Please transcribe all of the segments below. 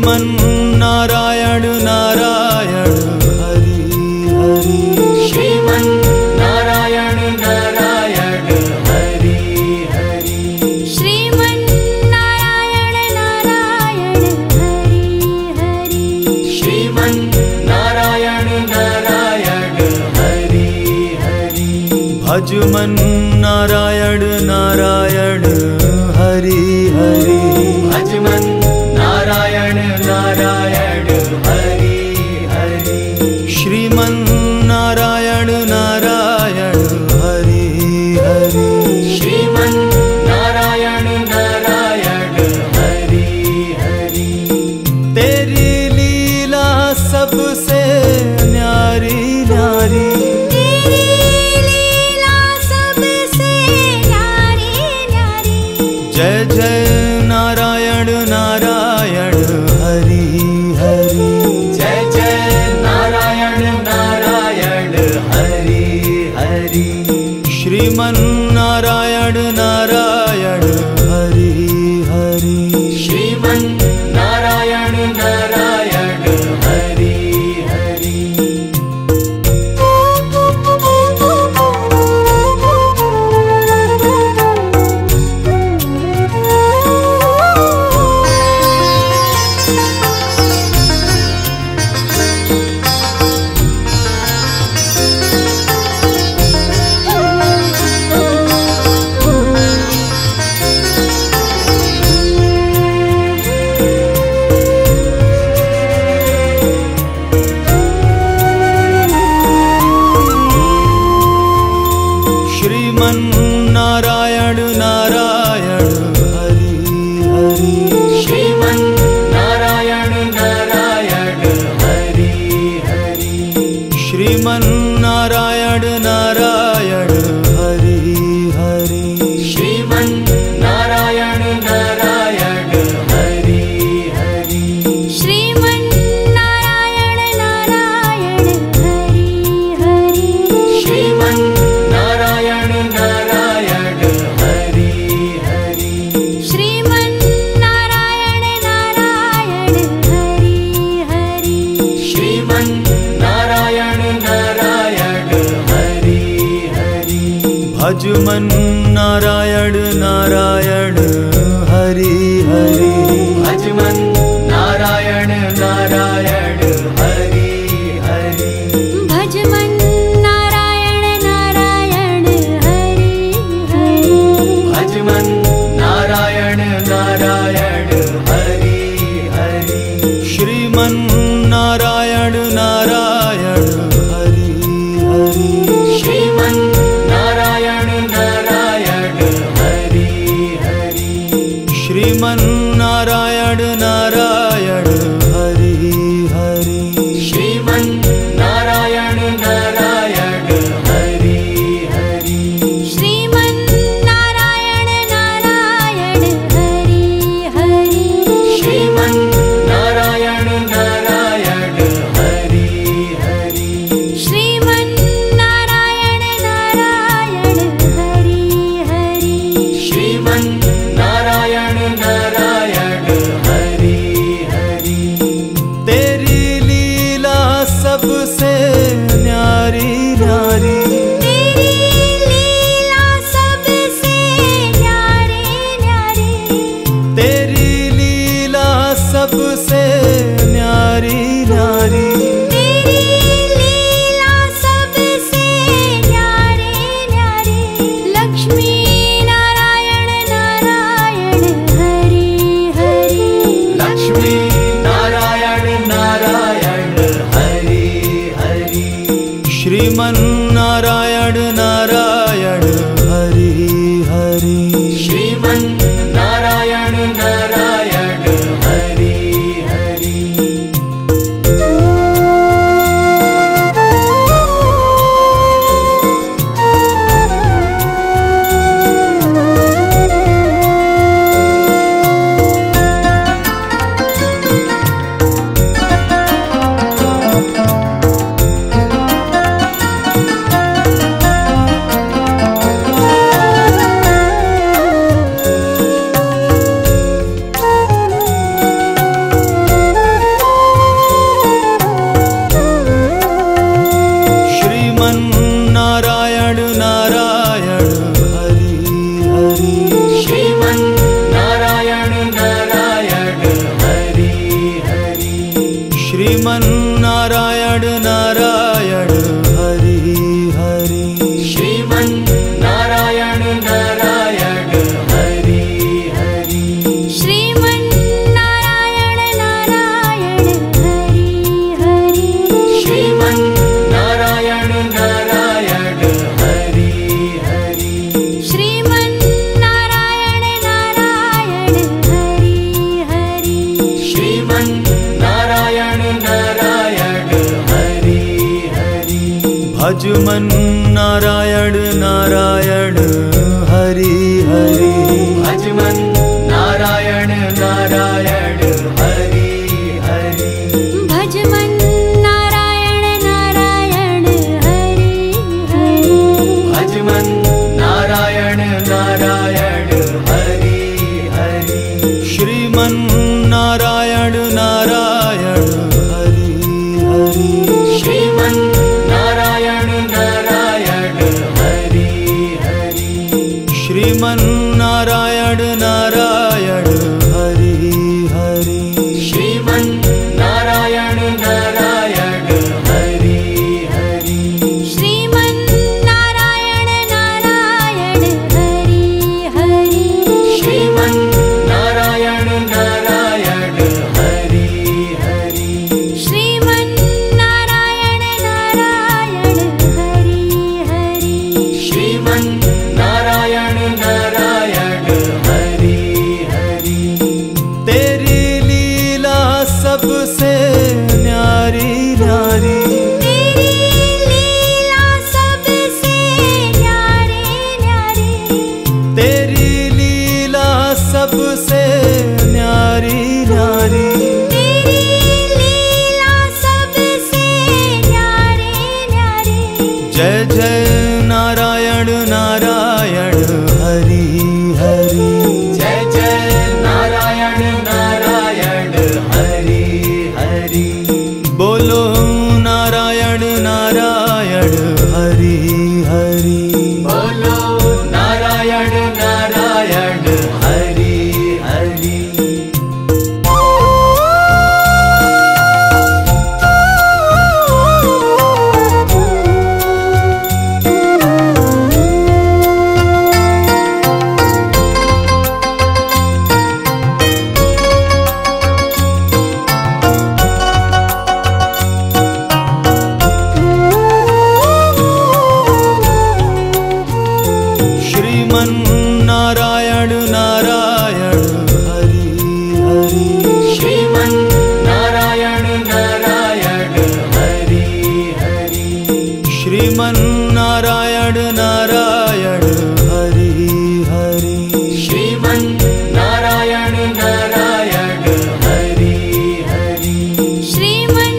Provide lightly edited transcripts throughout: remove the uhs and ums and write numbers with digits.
श्रीमन्नारायण नारायण हरि हरि। श्रीमन्नारायण नारायण हरि हरि। श्रीमन्नारायण नारायण हरि हरि। श्रीमन्नारायण नारायण हरि हरि। भजमन नारायण नारायण हरि हरि। भजमन नारायण नारायण हरि हरि। श्रीमन्नारायण नारायण हरि हरि। श्रीमन्नारायण नारायण हरि हरि। तेरी लीला सबसे न्यारी न्यारी। तेरी लीला सबसे न्यारी न्यारी। जय जय नारायण नारायण हरि हरि। जय जय नारायण नारायण हरि हरि। श्रीमन्नारायण नारायण हरि हरि। श्रीमन्नारायण नारायण हरि हरि। श्रीमन्नारायण नारायण हरि हरि। श्रीमन्नारायण नारायण हरि हरि। श्रीमन्नारायण नारायण हरि हरि। श्रीमन्नारायण नारायण हरि हरि। श्रीमन्नारायण नारायण हरि हरि। श्रीमन्नारायण नारायण हरि हरि। श्रीमन्नारायण नारायण हरि हरि। श्रीमन्नारायण नारायण हरि हरि। भजमन नारायण नारायण हरि हरि। भजमन नारायण नारायण हरि हरि। भजमन्नारायण नारायण हरि हरि। भजमन्नारायण नारायण हरि हरि। श्रीमन्नारायण नारायण हरि हरि। श्रीमन्नारायण नारायण हरि हरि। श्रीमन्नारायण नारायण हरि हरि। श्रीमन्नारायण नारायण हरि हरि। श्रीमन्नारायण नारायण हरि हरि। श्रीमन्नारायण नारायण हरि हरि। श्रीमन्नारायण नारायण हरि हरि। श्रीमन्नारायण नारायण हरि हरि। भज मन नारायण नारायण हरि हरि भज मन नारायण नारायण हरि हरि भज मन नारायण नारायण हरि हरि भज मन नारायण नारायण हरि हरि श्रीमन नारायण नारायण हरि हरि श्रीमन नारायण नारायण हरि हरि श्रीमन नारायण नारायण हरि हरि श्रीमन नारायण नारायण हरि हरि श्रीमन नारायण नारायण हरि हरि श्रीमन नारायण नारायण हरि हरि श्रीमन नारायण नारायण हरि हरि श्रीमन नारायण नारायण हरि हरि तेरी लीला सबसे न्यारी न्यारी तेरी लीला सबसे न्यारी न्यारी तेरी लीला सबसे न्यारी न्यारी तेरी लीला सबसे न्यारी न्यारी जय जय नारायण नारायण हरि हरि जय जय नारायण नारायण हरि हरि बोलो नारायण नारायण हरि हरि बोलो नारायण नारायण हरि हरि श्रीमन नारायण नारायण हरि हरि श्रीमन नारायण नारायण हरि हरि श्रीमन नारायण नारायण हरि हरि श्रीमन नारायण नारायण हरि हरि श्रीमन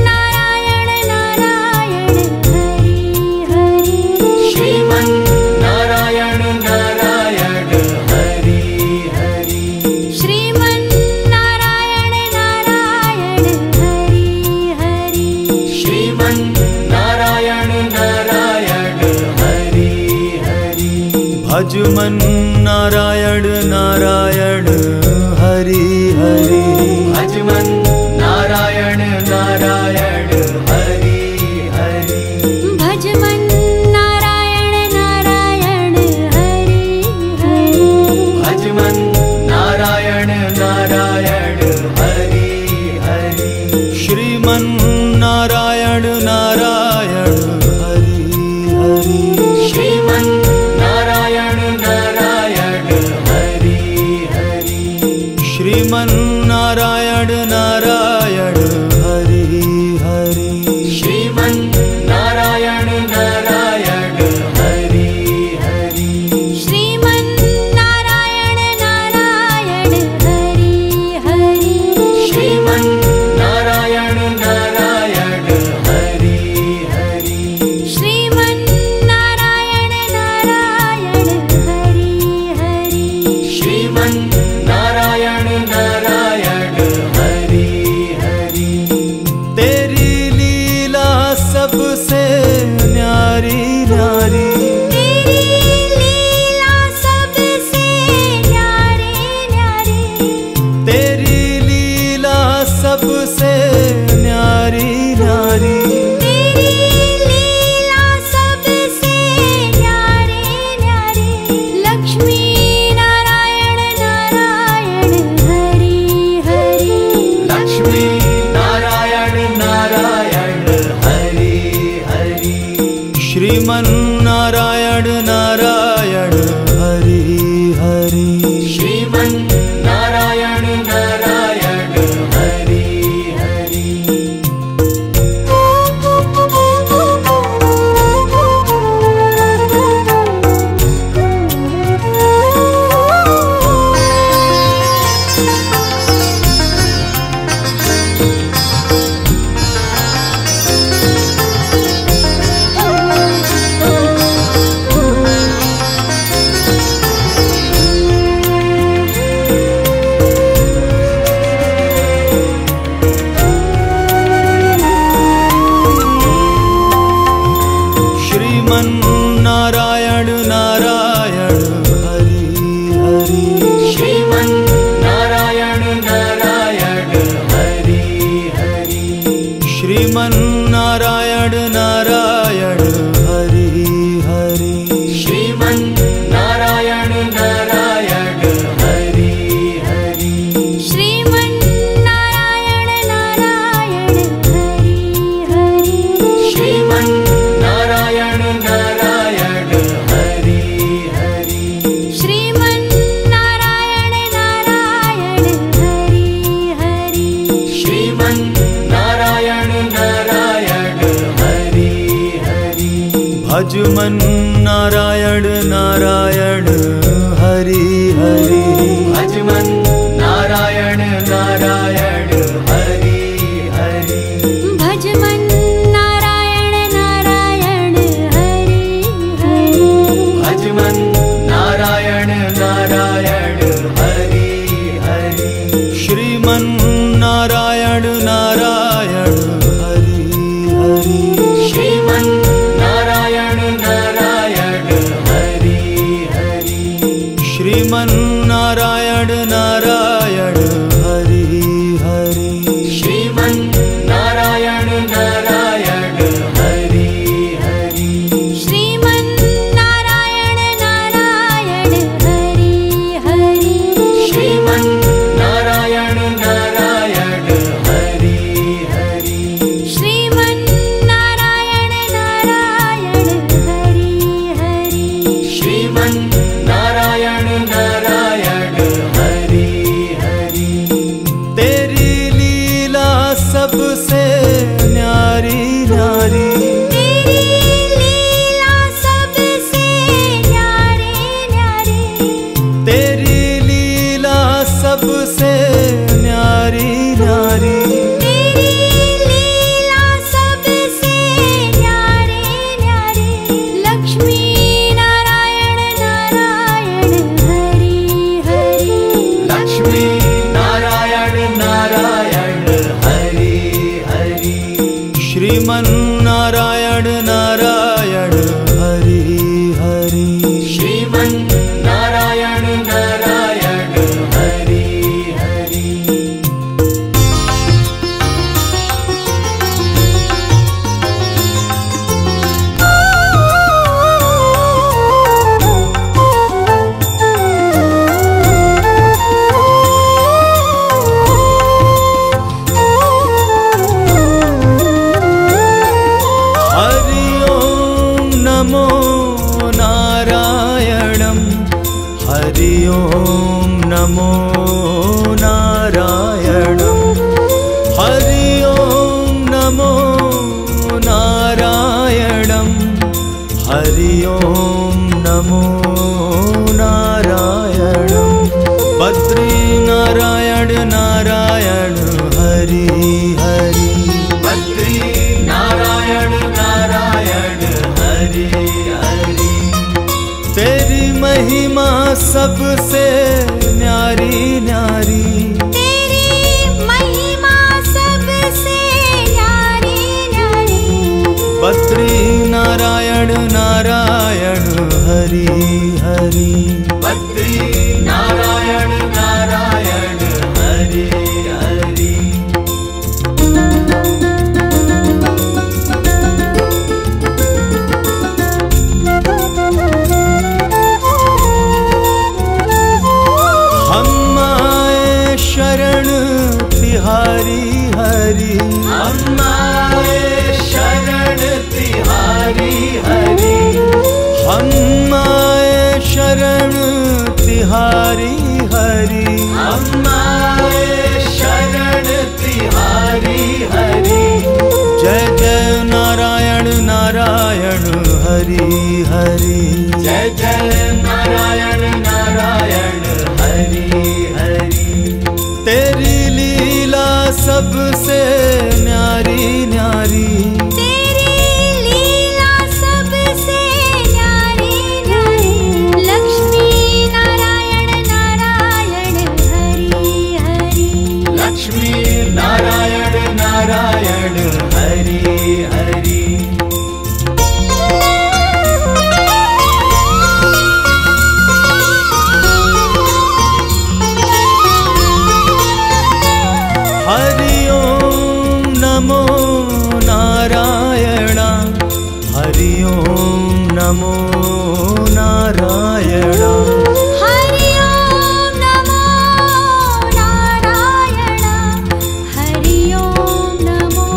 नारायण नारायण हरि हरि श्रीमन नारायण नारायण हरि हरि श्रीमन नारायण नारायण हरि हरि श्रीमन नारायण नारायण हरि हरि भज मन नारायण नारायण हरि हरि भज मन नारायण नारायण हरि हरि भज मन नारायण नारायण हरि हरि भज मन नारायण नारायण हरि हरि श्रीमन नारायण नारायण हरि हरि श्रीमन नारायण नारायण हरि हरि श्रीमन नारायण नारायण हरि हरि श्रीमन नारायण नारायण हरि हरि श्रीमन नारायण नारायण हरि हरि श्रीमन नारायण नारायण हरि हरि श्रीमन नारायण नारायण हरि हरि श्रीमन नारायण नारायण हरि हरि भजमन नारायण नारायण हरि हरि भजमन नारायण नारायण हरि हरि भजमन नारायण नारायण हरि हरि भजमन नारायण नारायण हरि हरि श्रीमन नारायण नारायण हरि हरि श्रीमन नारायण नारायण हरि हरि श्रीमन नारायण नारायण हरि हरि श्रीमन नारायण नारायण हरि हरि श्रीमन नारायण नारायण हरि हरि श्रीमन नारायण नारायण हरि हरि श्रीमन नारायण नारायण हरि हरि श्रीमन नारायण नारायण हरि हरि तेरी लीला सबसे न्यारी न्यारी तेरी लीला सबसे न्यारी न्यारी तेरी लीला सबसे न्यारी न्यारी तेरी लीला सबसे न्यारी न्यारी लक्ष्मी नारायण नारायण हरि हरि लक्ष्मी नारायण नारायण हरि हरि श्रीमन नारायण नारायण हरि हरि श्रीमन नारायण नारायण हरि हरि हरि ओम नमो नारायणं हरि ओम नमो नारायणं हरि ओम नमो नारायणं हरि ओम नमो नारायणं बद्री नारायण नारायण हरि हरि बद्री नारायण नारायण हरि हरि तेरी महिमा सबसे न्यारी न्यारी तेरी महिमा सबसे न्यारी न्यारी बद्री नारायण नारायण हरि हरि बद्री नारायण नारायण हरि हरि हम आए शरण तिहारी हरि हम आए शरण तिहारी हरि हम आए शरण तिहारी हरि हम आए शरण तिहारी हरि जय जय नारायण नारायण हरि हरि जय जय नारायण नारायण हरि हरि तेरी लीला सबसे न्यारी न्यारी तेरी लीला सबसे न्यारी न्यारी लक्ष्मी नारायण नारायण हरि हरि लक्ष्मी नारायण नारायण हरि हरि हरि ओम नमो नारायण हरि ओम नमो नारायण हरि ओम नमो नारायण हरि ओम नमो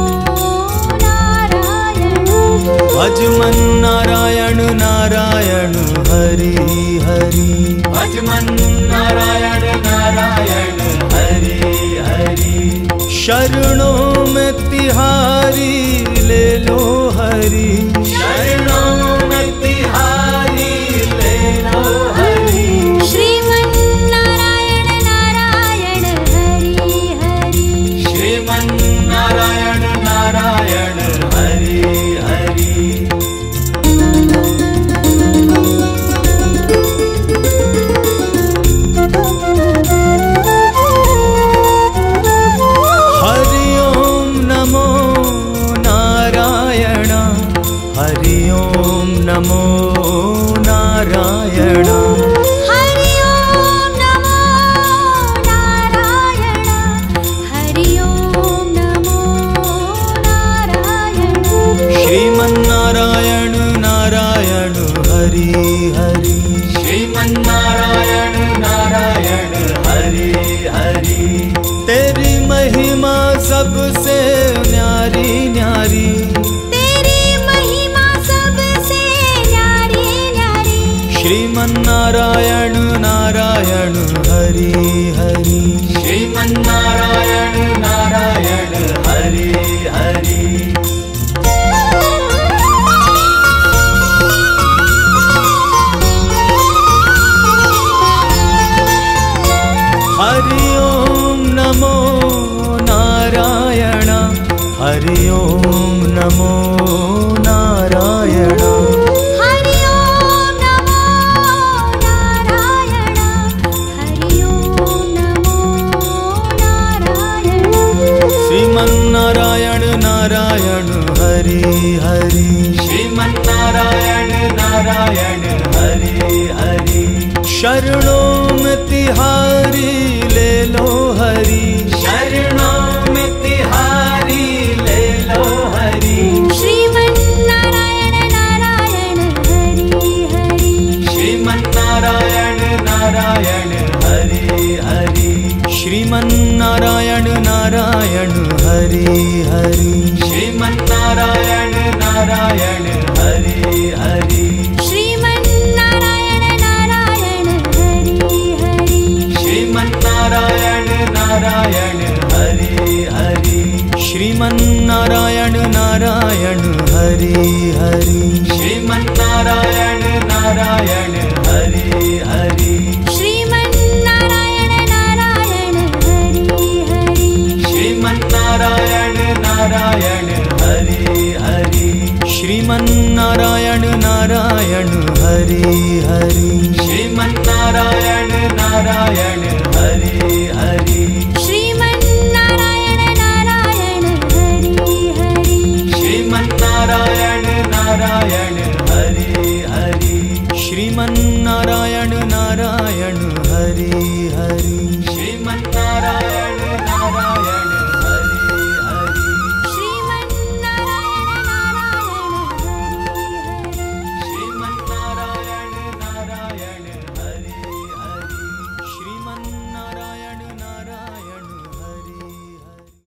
नारायण भजमन नारायण नारायण हरि हरि भजमन नारायण नारायण हरि हरि शरणों में तिहारी ले लो हरि शरणों में सबसे न्यारी न्यारी, तेरी महिमा सबसे न्यारी न्यारी। श्रीमन्नारायण नारायण हरि हरि, श्रीमन्नारायण नारायण हरि हरि। हरि ओम नमो नारायण, हरि ओम नमो नारायण, हरि ओम नमो नारायण, हरि ओम नमो नारायण। श्रीमन्नारायण नारायण हरि हरि, श्रीमन्नारायण नारायण हरि हरि। शरणों में तिहारी ले लो हरि, शरणों में तिहारी ले लो हरि। श्रीमन्नारायण नारायण हरि हरि, श्रीमन्नारायण नारायण हरि हरि। श्रीमन्नारायण नारायण हरि हरि, श्रीमन्नारायण नारायण हरि हरि। श्रीमन्नारायण नारायण हरि हरि, श्रीमन्नारायण नारायण हरि हरि। श्रीमन्नारायण नारायण हरि हरि, श्रीमन्नारायण नारायण हरि हरि। श्रीमन्नारायण नारायण हरि हरि, श्रीमन्नारायण नारायण हरि हरि। श्रीमन्नारायण नारायण हरि हरि, श्रीमन्नारायण नारायण हरि हरि। श्रीमन्नारायण नारायण हरि हरि। श्रीमन्नारायण नारायण हरि हरि। श्रीमन्नारायण नारायण हरि हरि। श्रीमन्नारायण नारायण हरि हरि। श्रीमन्नारायण नारायण हरि हरि, श्रीमन्नारायण नारायण हरि हरि। श्रीमन्नारायण